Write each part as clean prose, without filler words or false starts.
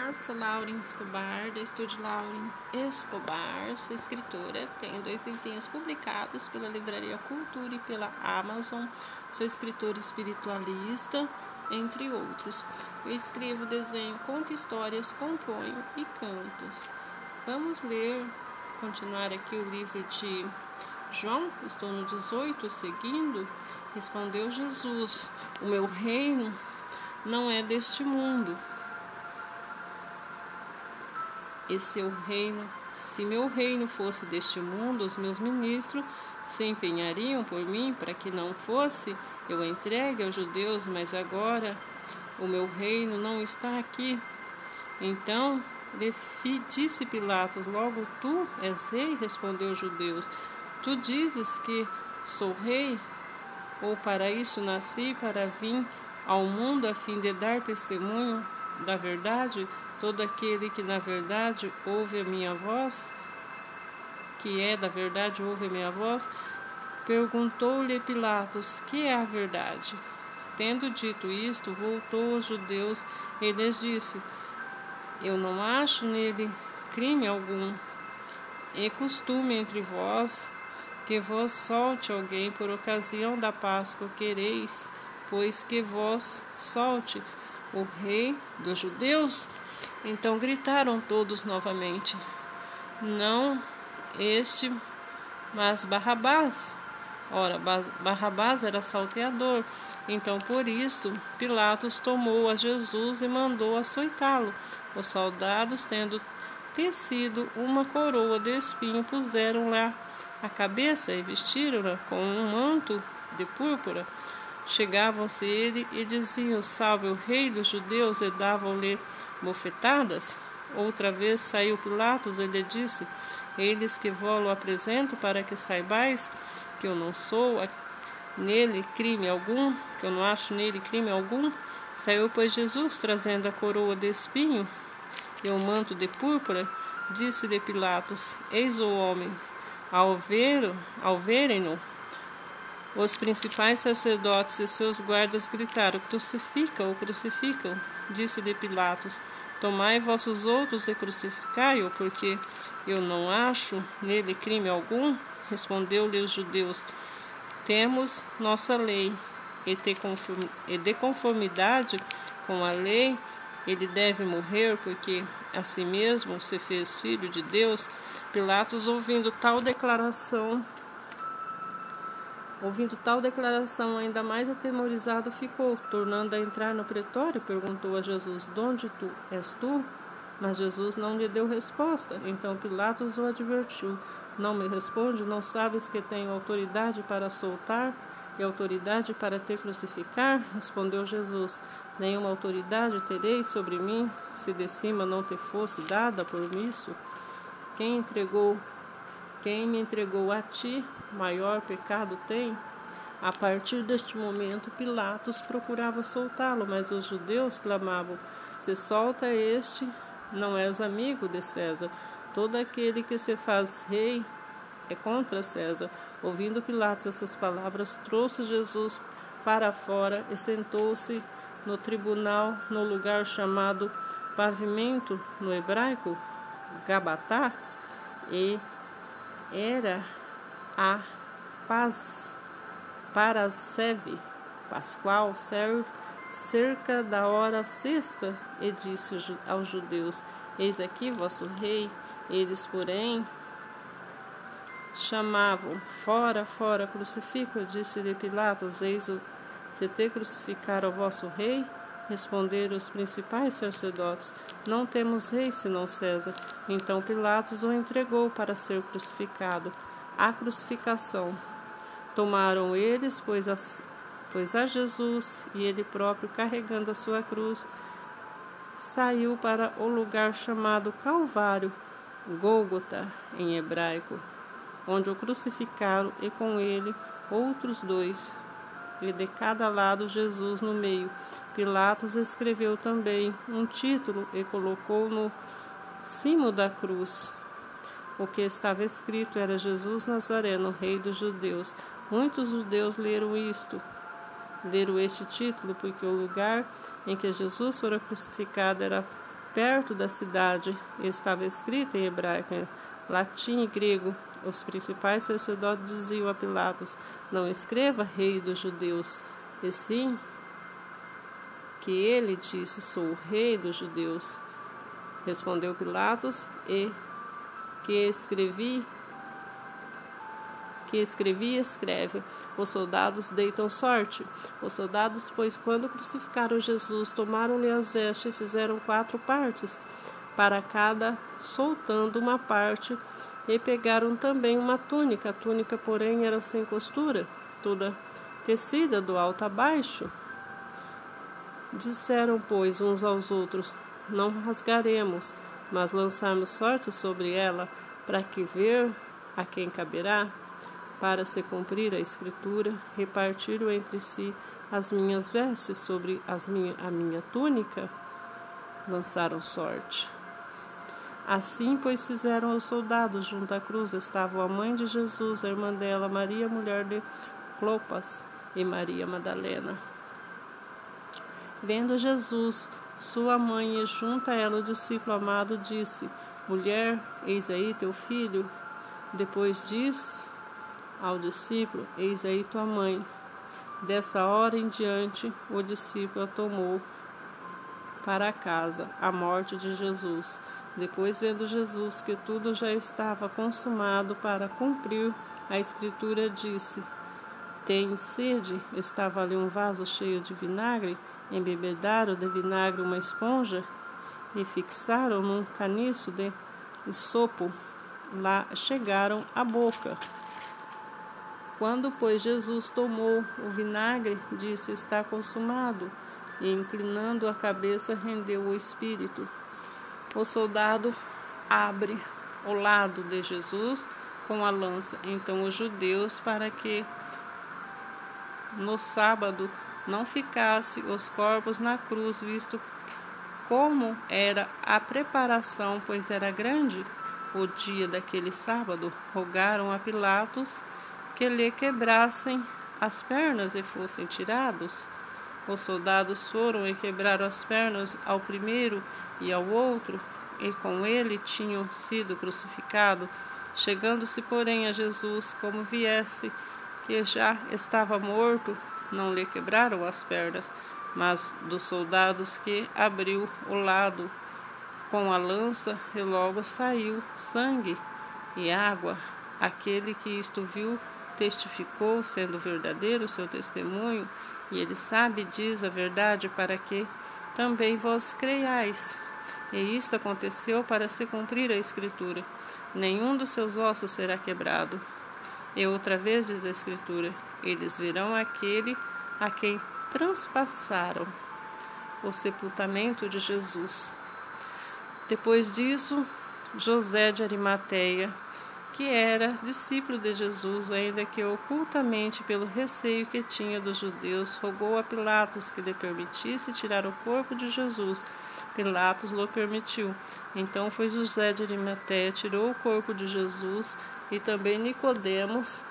sou Lauren Escobar, do estúdio Lauren Escobar, sou escritora, tenho 2 livrinhos publicados pela Livraria Cultura e pela Amazon, sou escritora espiritualista, entre outros. Eu escrevo, desenho, conto histórias, componho e cantos. Vamos continuar aqui o livro de João, estou no 18, seguindo. Respondeu Jesus: o meu reino não é deste mundo. Se meu reino fosse deste mundo, os meus ministros se empenhariam por mim para que não fosse eu entregue aos judeus, mas agora o meu reino não está aqui. Então disse Pilatos: logo tu és rei? Respondeu os judeus: tu dizes que sou rei? Ou para isso nasci, para vir ao mundo a fim de dar testemunho da verdade? Todo aquele que na verdade ouve a minha voz, que é da verdade ouve a minha voz. Perguntou-lhe Pilatos: que é a verdade? Tendo dito isto, voltou aos judeus e lhes disse: eu não acho nele crime algum. É costume entre vós que vos solte alguém por ocasião da Páscoa. Quereis, pois, que vos solte o rei dos judeus? Então gritaram todos novamente: não este, mas Barrabás. Ora, Barrabás era salteador. Então, por isso, Pilatos tomou a Jesus e mandou açoitá-lo. Os soldados, tendo tecido uma coroa de espinho, puseram-lhe a cabeça e vestiram-na com um manto de púrpura. Chegavam-se ele e diziam: salve o rei dos judeus, e davam-lhe bofetadas. Outra vez saiu Pilatos e lhe disse: eis que vos apresento para que saibais que eu não sou nele crime algum, que eu não acho nele crime algum. Saiu, pois, Jesus, trazendo a coroa de espinho e o manto de púrpura. Disse-lhe Pilatos: eis o homem. Ao verem-no, os principais sacerdotes e seus guardas gritaram: crucifica-o, crucifica-o. Disse-lhe Pilatos: tomai vossos outros e crucificai-o, porque eu não acho nele crime algum. Respondeu-lhe os judeus: temos nossa lei, e de conformidade com a lei ele deve morrer, porque a si mesmo se fez filho de Deus. Pilatos, ouvindo tal declaração, ainda mais atemorizado ficou. Tornando a entrar no pretório, perguntou a Jesus: de onde és tu? Mas Jesus não lhe deu resposta. Então Pilatos o advertiu: não me responde? Não sabes que tenho autoridade para soltar e autoridade para te crucificar? Respondeu Jesus: nenhuma autoridade tereis sobre mim, se de cima não te fosse dada. Por isso, quem me entregou a ti, maior pecado tem. A partir deste momento, Pilatos procurava soltá-lo, mas os judeus clamavam: se solta este, não és amigo de César. Todo aquele que se faz rei é contra César. Ouvindo Pilatos essas palavras, trouxe Jesus para fora e sentou-se no tribunal, no lugar chamado Pavimento, no hebraico, Gabatá, e era a Parasceve Pascual, cerca da hora sexta, e disse aos judeus: eis aqui vosso rei. Eles, porém, chamavam: fora, fora, crucifica. Disse-lhe Pilatos: eis se te crucificar o vosso rei? Responderam os principais sacerdotes: não temos rei senão César. Então Pilatos o entregou para ser crucificado. A crucificação. Tomaram eles, pois a Jesus, e ele próprio, carregando a sua cruz, saiu para o lugar chamado Calvário, Gólgota em hebraico, onde o crucificaram, e com ele outros 2, e de cada lado Jesus no meio. Pilatos escreveu também um título e colocou no cimo da cruz. O que estava escrito era: Jesus Nazareno, Rei dos Judeus. Muitos judeus leram este título, porque o lugar em que Jesus fora crucificado era perto da cidade, e estava escrito em hebraico, latim e grego. Os principais sacerdotes diziam a Pilatos: não escreva Rei dos Judeus, e sim que ele disse: sou o Rei dos Judeus. Respondeu Pilatos: e que escrevi, escreve. Os soldados deitam sorte. Os soldados, pois, quando crucificaram Jesus, tomaram-lhe as vestes e fizeram 4 partes, para cada, soltando uma parte, e pegaram também uma túnica. A túnica, porém, era sem costura, toda tecida do alto a baixo. Disseram, pois, uns aos outros: não rasgaremos, mas lançarmos sorte sobre ela, para que ver a quem caberá. Para se cumprir a escritura, repartiram entre si as minhas vestes sobre a minha túnica, lançaram sorte. Assim, pois, fizeram os soldados. Junto à cruz estavam a mãe de Jesus, a irmã dela, Maria, mulher de Clopas, e Maria Madalena. Vendo Jesus, sua mãe, e junto a ela o discípulo amado, disse: mulher, eis aí teu filho. Depois disse ao discípulo: eis aí tua mãe. Dessa hora em diante, o discípulo a tomou para casa. A morte de Jesus. Depois, vendo Jesus que tudo já estava consumado para cumprir a escritura, disse: tens sede? Estava ali um vaso cheio de vinagre. Embebedaram de vinagre uma esponja e fixaram num caniço de isopo. Lá chegaram à boca. Quando, pois, Jesus tomou o vinagre, disse: está consumado, e, inclinando a cabeça, rendeu o espírito. O soldado abre o lado de Jesus com a lança. Então os judeus, para que no sábado não ficasse os corpos na cruz, visto como era a preparação, pois era grande o dia daquele sábado, rogaram a Pilatos que lhe quebrassem as pernas e fossem tirados. Os soldados foram e quebraram as pernas ao primeiro e ao outro, e com ele tinham sido crucificados. Chegando-se, porém, a Jesus, como viesse que já estava morto, não lhe quebraram as pernas, mas dos soldados que abriu o lado com a lança, e logo saiu sangue e água. Aquele que isto viu testificou, sendo verdadeiro o seu testemunho, e ele sabe, diz a verdade, para que também vós creiais. E isto aconteceu para se cumprir a escritura: nenhum dos seus ossos será quebrado. E outra vez diz a escritura: eles verão aquele a quem transpassaram o sepultamento de Jesus. Depois disso, José de Arimateia, que era discípulo de Jesus, ainda que ocultamente pelo receio que tinha dos judeus, rogou a Pilatos que lhe permitisse tirar o corpo de Jesus. Pilatos lhe permitiu. Então foi José de Arimateia, tirou o corpo de Jesus, e também Nicodemos,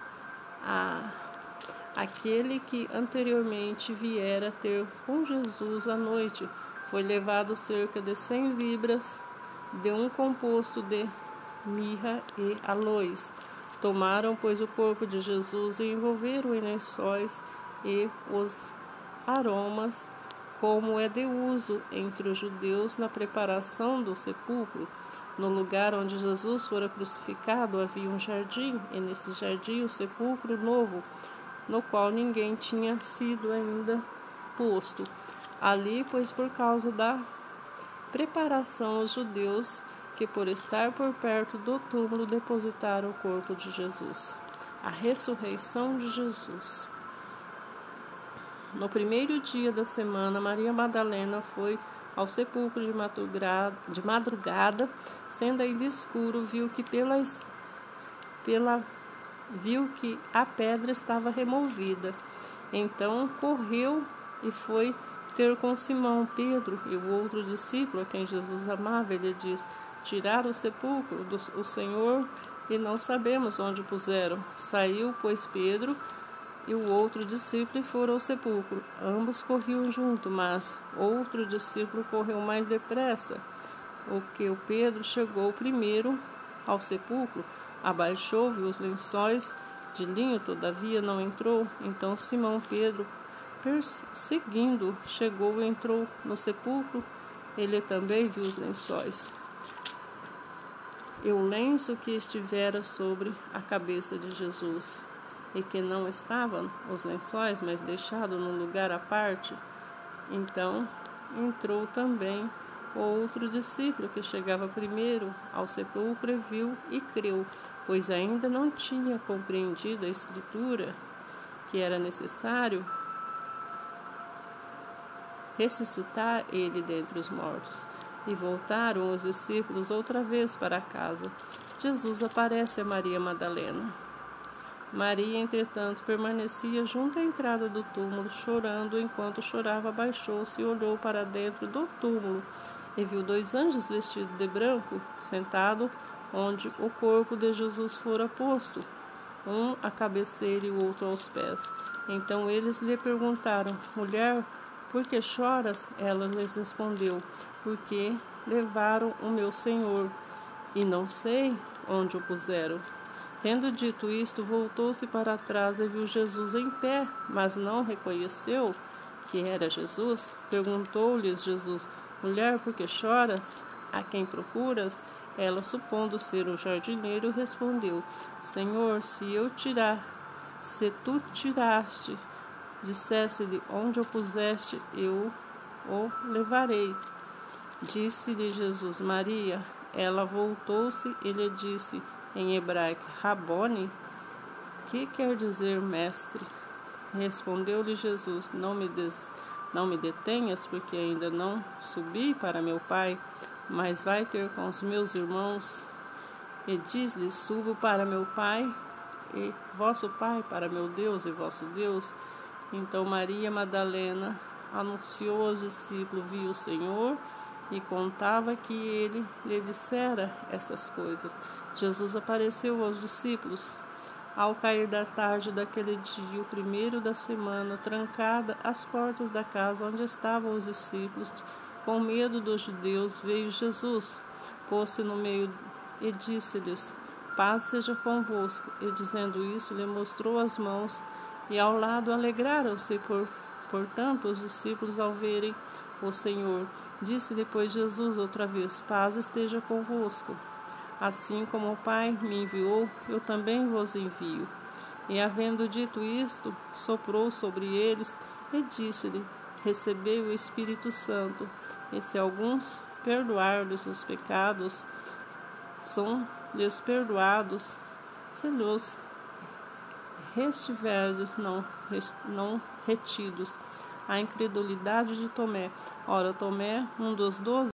aquele que anteriormente viera ter com Jesus à noite. Foi levado cerca de 100 libras de um composto de mirra e aloes. Tomaram, pois, o corpo de Jesus e envolveram em lençóis e os aromas, como é de uso entre os judeus na preparação do sepulcro. No lugar onde Jesus fora crucificado havia um jardim, e nesse jardim o sepulcro novo, no qual ninguém tinha sido ainda posto. Ali, pois, por causa da preparação, os judeus, que por estar por perto do túmulo, depositaram o corpo de Jesus. A ressurreição de Jesus. No primeiro dia da semana, Maria Madalena foi ao sepulcro de madrugada, sendo ainda escuro, viu que a pedra estava removida. Então correu e foi ter com Simão Pedro e o outro discípulo, a quem Jesus amava. Ele diz: tiraram o sepulcro do Senhor e não sabemos onde puseram. Saiu, pois, Pedro e o outro discípulo foram ao sepulcro. Ambos corriam junto, mas outro discípulo correu mais depressa. O que o Pedro chegou primeiro ao sepulcro, abaixou, viu os lençóis de linho, todavia não entrou. Então Simão Pedro, perseguindo, chegou e entrou no sepulcro. Ele também viu os lençóis e o lenço que estivera sobre a cabeça de Jesus, e que não estavam os lençóis, mas deixado num lugar à parte. Então entrou também o outro discípulo que chegava primeiro ao sepulcro e viu e creu, pois ainda não tinha compreendido a Escritura, que era necessário ressuscitar ele dentre os mortos. E voltaram os discípulos outra vez para casa. Jesus aparece a Maria Madalena. Maria, entretanto, permanecia junto à entrada do túmulo, chorando. Enquanto chorava, abaixou-se e olhou para dentro do túmulo, e viu 2 anjos vestidos de branco, sentados onde o corpo de Jesus fora posto, um à cabeceira e o outro aos pés. Então eles lhe perguntaram: Mulher, por que choras? Ela lhes respondeu: Porque levaram o meu Senhor, e não sei onde o puseram. Tendo dito isto, voltou-se para trás e viu Jesus em pé, mas não reconheceu que era Jesus. Perguntou-lhes Jesus: Mulher, por que choras? A quem procuras? Ela, supondo ser o jardineiro, respondeu: Senhor, se tu tiraste, dissesse-lhe onde o puseste, eu o levarei. Disse-lhe Jesus: Maria. Ela voltou-se e lhe disse em hebraico: Rabone, que quer dizer mestre? Respondeu-lhe Jesus: Não me detenhas, porque ainda não subi para meu Pai, mas vai ter com os meus irmãos. E diz-lhe: Subo para meu Pai e vosso Pai, para meu Deus e vosso Deus. Então Maria Madalena anunciou aos discípulos: viu o Senhor, e contava que ele lhe dissera estas coisas. Jesus apareceu aos discípulos ao cair da tarde daquele dia, o primeiro da semana, trancada as portas da casa onde estavam os discípulos. Com medo dos judeus, veio Jesus, pôs-se no meio e disse-lhes: Paz seja convosco. E dizendo isso, lhe mostrou as mãos e ao lado. Alegraram-se, portanto, os discípulos ao verem o Senhor. Disse depois Jesus outra vez: Paz esteja convosco. Assim como o Pai me enviou, eu também vos envio. E havendo dito isto, soprou sobre eles e disse-lhe: Recebei o Espírito Santo. E se alguns perdoar-lhes os pecados, são-lhes perdoados. Se lhes restiverdes, não retidos. A incredulidade de Tomé. Ora, Tomé, um dos 12,